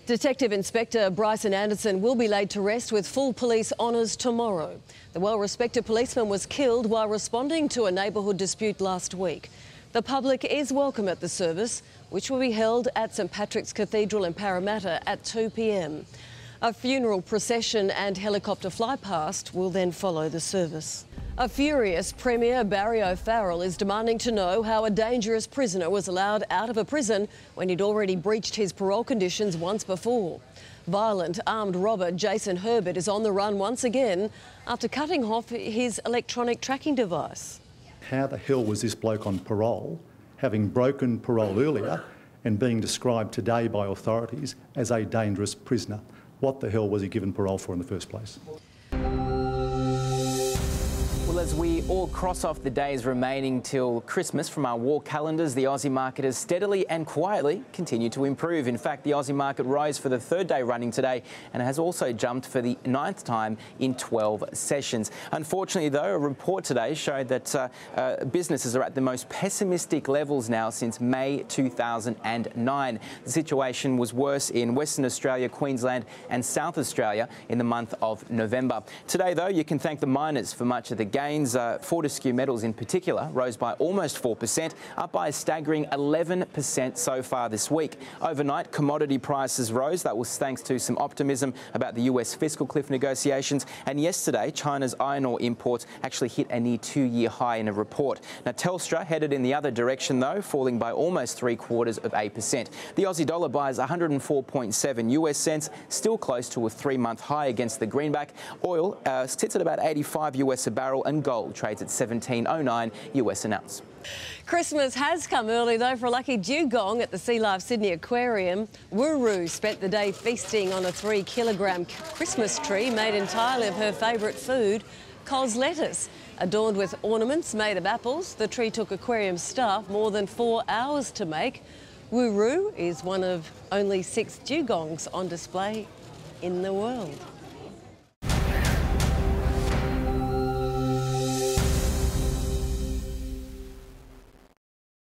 Detective Inspector Bryson Anderson will be laid to rest with full police honours tomorrow. The well-respected policeman was killed while responding to a neighbourhood dispute last week. The public is welcome at the service, which will be held at St Patrick's Cathedral in Parramatta at 2 p.m. A funeral procession and helicopter flypast will then follow the service. A furious Premier Barry O'Farrell is demanding to know how a dangerous prisoner was allowed out of a prison when he'd already breached his parole conditions once before. Violent armed robber Jason Herbert is on the run once again after cutting off his electronic tracking device. How the hell was this bloke on parole, having broken parole earlier and being described today by authorities as a dangerous prisoner? What the hell was he given parole for in the first place? Well, as we all cross off the days remaining till Christmas from our war calendars, the Aussie market has steadily and quietly continued to improve. In fact, the Aussie market rose for the third day running today and has also jumped for the 9th time in 12 sessions. Unfortunately, though, a report today showed that businesses are at the most pessimistic levels now since May 2009. The situation was worse in Western Australia, Queensland and South Australia in the month of November. Today, though, you can thank the miners for much of the gains. Fortescue Metals in particular rose by almost 4%, up by a staggering 11% so far this week. Overnight, commodity prices rose. That was thanks to some optimism about the US fiscal cliff negotiations. And yesterday, China's iron ore imports actually hit a near 2-year high in a report. Now, Telstra headed in the other direction, though, falling by almost 0.75%. The Aussie dollar buys 104.7 US cents, still close to a 3-month high against the greenback. Oil sits at about 85 US a barrel, and gold trades at 17.09 US an ounce. Christmas has come early, though, for a lucky dugong at the Sea Life Sydney Aquarium. Wuru spent the day feasting on a 3-kilogram Christmas tree made entirely of her favourite food, cos lettuce. Adorned with ornaments made of apples, the tree took aquarium staff more than 4 hours to make. Wuru is one of only 6 dugongs on display in the world.